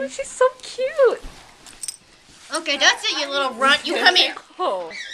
Oh, she's so cute. Okay, that's it, you little runt. You come here. Oh.